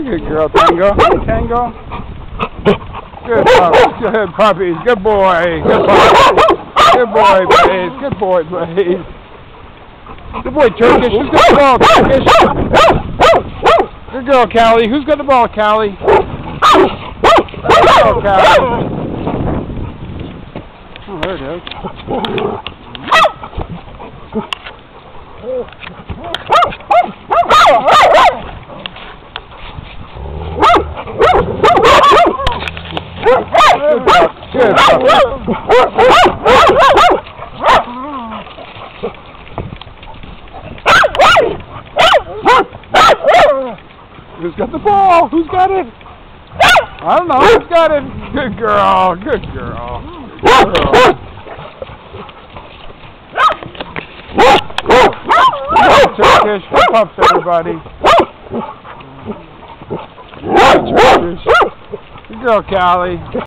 Good girl, Tango. Hey, Tango. Good puppies. Good boy. Good puppy. Good boy, Blaze. Good boy, Blaze. Good boy, Turkish. Who's got the ball, Turkish? Good girl, Callie. Who's got the ball, Callie? Good girl, Callie. Oh, there it is. Good. Who's got the ball? Who's got it? I don't know. Who's got it? Good girl. Good girl. Good girl. Turkish. Good pups, everybody. Good girl, Callie.